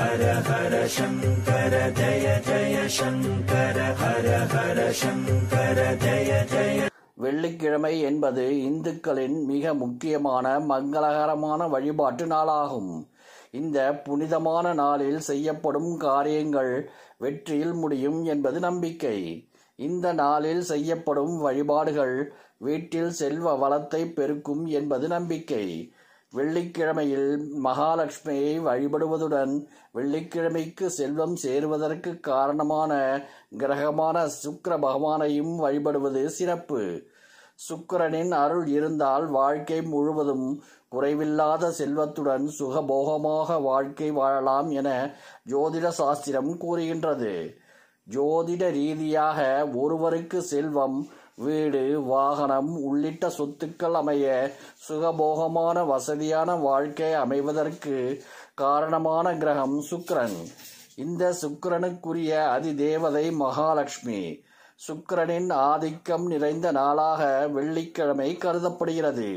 ஹர ஹர சங்கர ஜய ஜய சங்கர ஹர ஹர சங்கர ஜய ஜய. வெள்ளிக்கிழமை என்பது இந்துக்களின் மிக முக்கியமான மங்களகரமான வழிபாட்டு நாளாகும். இந்த புனிதமான நாளில் செய்யப்படும் காரியங்கள் வெற்றியில் முடியும் என்பது நம்பிக்கை. இந்த நாளில் செய்யப்படும் வழிபாடுகள் வீட்டில் செல்வ வளத்தை பெருக்கும் என்பது நம்பிக்கை. வெள்ளிக்கிழமையில் மகாலட்சுமியை வழிபடுவதுடன் வெள்ளிக்கிழமைக்கு செல்வம் சேருவதற்கு காரணமான கிரகமான சுக்கிர பகவானையும் வழிபடுவது சிறப்பு. சுக்கிரனின் அருள் இருந்தால் வாழ்க்கை முழுவதும் குறைவில்லாத செல்வத்துடன் சுகபோகமாக வாழ்க்கை வாழலாம் என ஜோதிட சாஸ்திரம் கூறுகின்றது. ஜோதிட ரீதியாக ஒருவருக்கு செல்வம், வீடு, வாகனம் உள்ளிட்ட சொத்துக்கள் அமைய சுகபோகமான வசதியான வாழ்க்கை அமைவதற்கு காரணமான கிரகம் சுக்கிரன். இந்த சுக்கிரனுக்குரிய அதிதேவதை மகாலட்சுமி. சுக்கிரனின் ஆதிக்கம் நிறைந்த நாளாக வெள்ளிக்கிழமை கருதப்படுகிறது.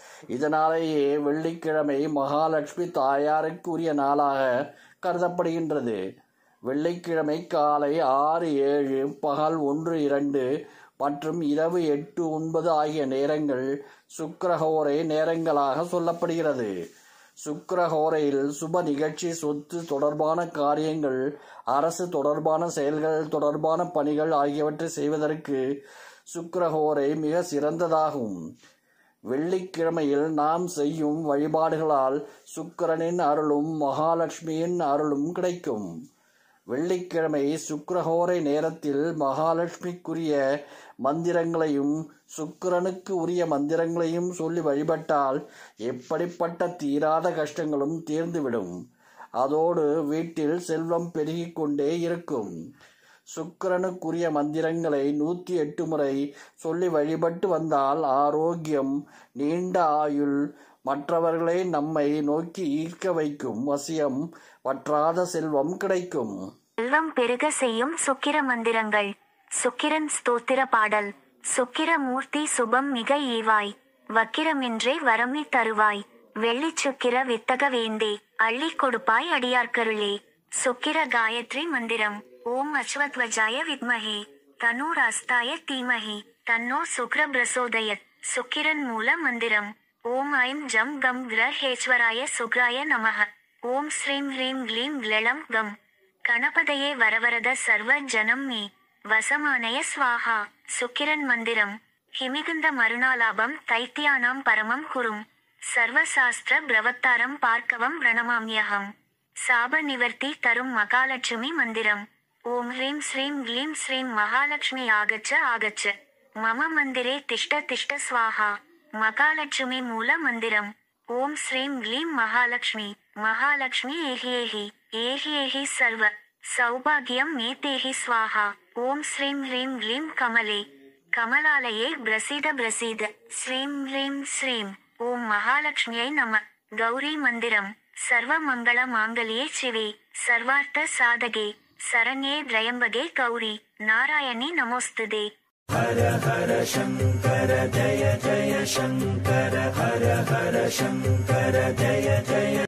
இதனாலேயே வெள்ளிக்கிழமை மகாலட்சுமி தாயாருக்குரிய நாளாக கருதப்படுகின்றது. வெள்ளிக்கிழமை காலை 6-7, பகல் 1-2 மற்றும் இரவு 8-9 ஆகிய நேரங்கள் சுக்கிரஹோரை நேரங்களாக சொல்லப்படுகிறது. சுக்கிரஹோரையில் சுப நிகழ்ச்சி, சொத்து தொடர்பான காரியங்கள், அரசு தொடர்பான செயல்கள், தொடர்பான பணிகள் ஆகியவற்றை செய்வதற்கு சுக்கிரஹோரை மிக சிறந்ததாகும். வெள்ளிக்கிழமையில் நாம் செய்யும் வழிபாடுகளால் சுக்கிரனின் அருளும் மகாலட்சுமியின் அருளும் கிடைக்கும். வெள்ளிக்கிழமை சுக்கிரஹோரை நேரத்தில் மகாலட்சுமிக்குரிய மந்திரங்களையும் சுக்கிரனுக்கு உரிய மந்திரங்களையும் சொல்லி வழிபட்டால் எப்படிப்பட்ட தீராத கஷ்டங்களும் தீர்ந்துவிடும். அதோடு வீட்டில் செல்வம் பெருகிக் கொண்டே இருக்கும். சுக்கிரனுக்குரிய மந்திரங்களை 108 முறை சொல்லி வழிபட்டு வந்தால் ஆரோக்கியம், நீண்ட ஆயுள், மற்றவர்களை நம்மை நோக்கி ஈர்க்க வைக்கும் வசியம், வற்றாத செல்வம் கிடைக்கும். செல்வம் பெருக செய்யும் சுக்கிர மந்திரங்கள். சுக்கிரன் ஸ்தோத்திர பாடல். சுக்கிர மூர்த்தி சுபம் மிக ஈவாய், வக்கிரமின்றே வரமி தருவாய், வெள்ளி சுக்கிர வித்தக வேந்தே, அள்ளி கொடுப்பாய் அடியார்க்கருளே. சுக்கிர காயத்ரி மந்திரம். ஓம் அஸ்வத்வஜாய வித்மஹே தனுராஸ்தாய தீமஹி தன்னோ சுக்ர பிரசோதயத். சுக்கிரன் மூல மந்திரம். ஓம் ஐம் ஜம் கம் கிரஹேஸ்வராய சுக்ராய நமஹ. ஓம் ஸ்ரீம் ஹ்ரீம் க்ளீம் க்ளளம் கம் கணபதயே வரவரத சர்வ ஜனம் மே வசமானய ஸ்வாஹா. சுக்கிரன் மந்திரம். ஹிமிகுந்த மருணாலாபம் தைத்தியானாம் பரமம் குரும், சர்வசாஸ்திர பிரவத்தாரம் பார்க்கவம் பிரணமாம்யகம். சாப நிவர்த்தி தரும் மகாலட்சுமி மந்திரம். ஓம் ஹ்ரீம் ஸ்ரீம் க்ளீம் ஸ்ரீம் மகாலட்சுமி ஆகச்ச ஆகச்ச மம மந்திரே திஷ்ட திஷ்ட ஸ்வாஹா. மகாலட்சுமி மூல மந்திரம். ஓம் ஸ்ரீம் க்ளீம் மகாலட்சுமி மகாலட்சுமி ஏஹி ஏஹி ஏஹி ஏஹி சர்வ சௌபாகியம் மேதேஹி ஸ்வாஹா. ஓம் ஸ்ரீம் ஹ்ரீம் க்ளீம் கமலே கமலாலயே பிரசீத பிரசீத. ஸ்ரீம் ஹ்ரீம் ஸ்ரீம். ஓம் மகாலட்சுமியை நம. கௌரி மந்திரம். சர்வ மங்கள மாங்கல்யே சிவே சர்வார்த்த சாதகே சரண்யே த்ரயம்பகே கௌரி நாராயணி நமோஸ்துதே. ஹர ஹர சங்கர ஜய ஜய சங்கர ஹர ஹர சங்கர ஜய ஜய.